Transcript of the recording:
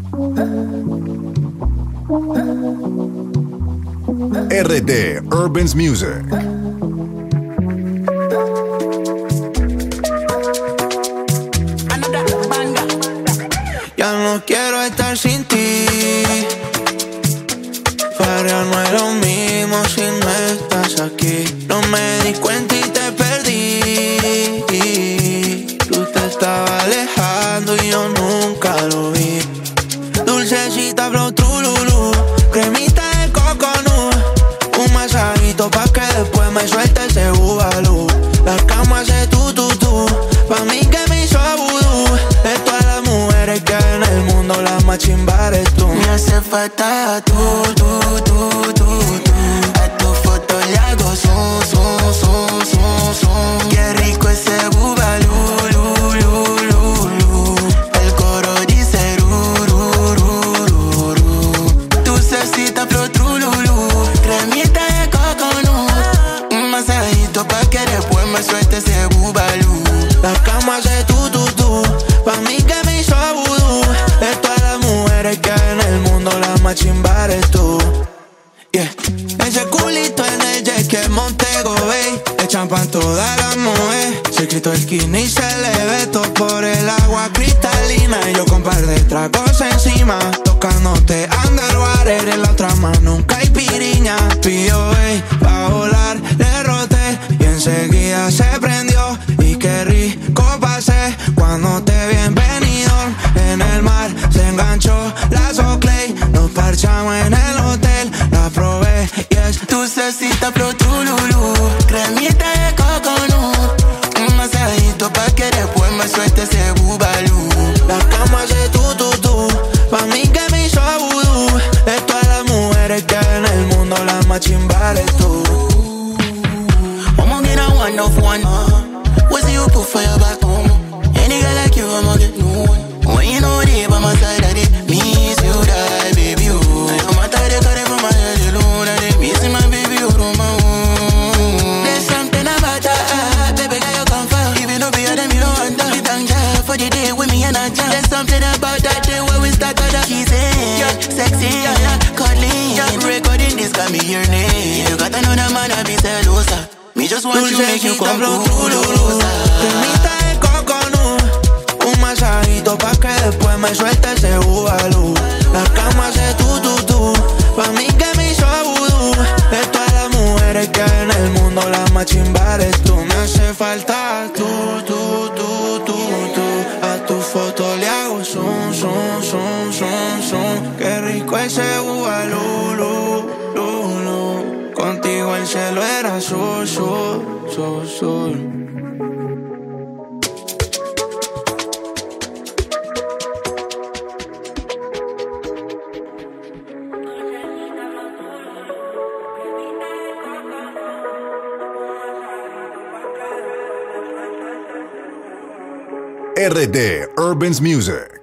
RD Urban's Music. Ya no quiero estar sin ti. Para no es lo mismo si no estás aquí. No me di cuenta y te perdí. Tú te estabas alejando y yo nunca lo vi. Dulcecita flow trululú, cremita de coconut, un masajito pa' que después me suelte ese bubalú. La cama hace tu, pa' mí que me hizo vudú. De todas las mujeres que hay en el mundo, la más chimba eres tú. Me hace falta tú. A tu foto le hago zoom. Qué rico ese bubalú. El coro dice dulcecita flow trululú, cremita de coconut, un masajito pa' que después me suelte ese bubalú. La cama hace tu, pa' mí que me hizo vudú. De todas las mujeres que hay en el mundo, la más chimba eres tú. Yeah. Ese culito en el jet que Montego Bay, le champán todas las mujeres. Se quitó el skinny y se le ve todo por el agua cristalina. Y yo con par de tragos encima, tocándote underwater. En la otra mano nunca hay piriña. Pillo, pa' volar, le roté y enseguida se prendió. Y qué rico pasé cuando te vi en Benidorm. En el mar se enganchó la Soclay. Nos parchamos en el hotel, la probé y es dulcecita flow trululú, cremita de coconut, un masajito pa' que después me suelte ese bubalú. La cama hace tu, pa' mí que me hizo vudú. De todas las mujeres que hay en el mundo, la más chimba eres tú. I'ma get a one of one. What's the you put for your back home? Any girl like you, I'ma get no one. When you know they by my side, I did miss you, die, baby, oh. I'm a tired of it from my head alone. I did missing my baby, oh, my own. There's something about that, baby, girl, you come for. Even though be them, you don't want that. You thank God for the day with me and I jam. There's something about that day when we start to the kissing. Yeah, sexy, yeah, cuddling. Yeah, recording this got me your name. You got another man, I be celosa. Me just want to make you come culosa. Cremita de coconut, un masajito pa' que después me suelte ese bubalú. La cama hace tu, pa' mí que me hizo vudú. De todas las mujeres que hay en el mundo, la más chimba eres tú. Me hace falta tú. A tu foto le hago zoom. Qué rico ese bubalú. Contigo el cielo era azul. RD Urban's Music.